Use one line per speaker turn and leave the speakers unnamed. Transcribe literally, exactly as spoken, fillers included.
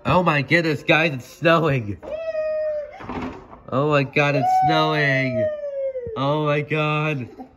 Oh my goodness, guys, it's snowing. Oh my god, it's snowing. Oh my god.